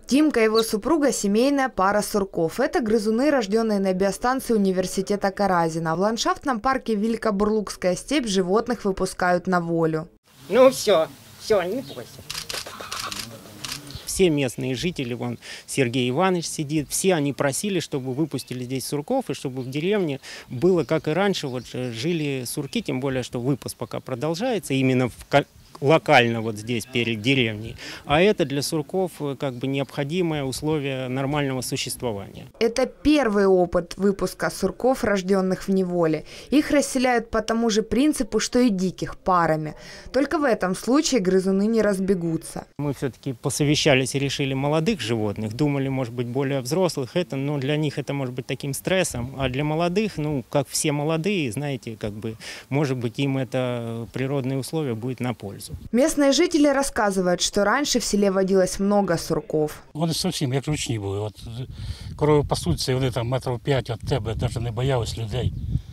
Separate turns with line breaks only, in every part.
Тимка и его супруга – семейная пара сурков. Это грызуны, рожденные на биостанции университета Каразина. В ландшафтном парке Великобурлукская степь животных выпускают на волю.
Ну все, не бойся.
Все местные жители, вон Сергей Иванович сидит, все они просили, чтобы выпустили здесь сурков, и чтобы в деревне было, как и раньше, вот жили сурки, тем более, что выпуск пока продолжается, именно локально вот здесь, перед деревней. А это для сурков как бы необходимое условие нормального существования.
Это первый опыт выпуска сурков, рожденных в неволе. Их расселяют по тому же принципу, что и диких, парами. Только в этом случае грызуны не разбегутся.
Мы все-таки посовещались и решили молодых животных. Думали, может быть, более взрослых, но для них это может быть таким стрессом. А для молодых, как все молодые, знаете, как бы, может быть, им это природные условия будет на пользу.
Местные жители рассказывают, что раньше в селе водилось много сурков.
Вони зовсім як ручні були. От корови пасуться, і вони там 5 метрів від тебе, навіть не боялись людей.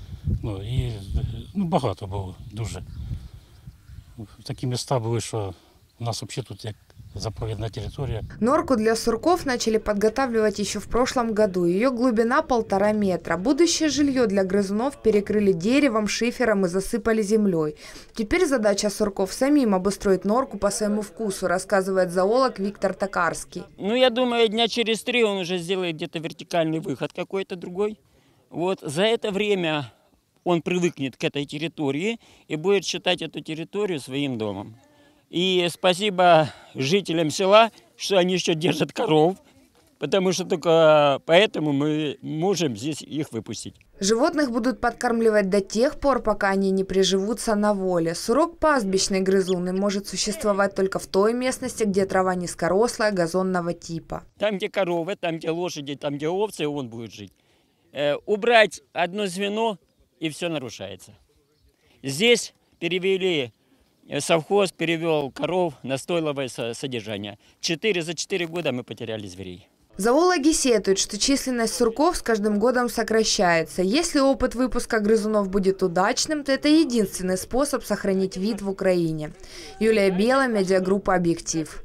Багато було, дуже. Такі міста були, що у нас взагалі тут як заповедная территория.
Норку для сурков начали подготавливать еще в прошлом году. Ее глубина 1,5 метра. Будущее жилье для грызунов перекрыли деревом, шифером и засыпали землей. Теперь задача сурков самим обустроить норку по своему вкусу, рассказывает зоолог Виктор Токарский.
Я думаю, дня через 3 он уже сделает где-то вертикальный выход какой-то другой. Вот за это время он привыкнет к этой территории и будет считать эту территорию своим домом. И спасибо жителям села, что они еще держат коров, потому что только поэтому мы можем здесь их выпустить.
Животных будут подкармливать до тех пор, пока они не приживутся на воле. Сурок пастбищный грызун и может существовать только в той местности, где трава низкорослая, газонного типа.
Там, где коровы, там, где лошади, там, где овцы, он будет жить. Убрать одно звено, и все нарушается. Здесь перевели... Совхоз перевел коров на стойловое содержание. За 4 года мы потеряли зверей.
Зоологи сетуют, что численность сурков с каждым годом сокращается. Если опыт выпуска грызунов будет удачным, то это единственный способ сохранить вид в Украине. Юлия Бела, медиагруппа «Объектив».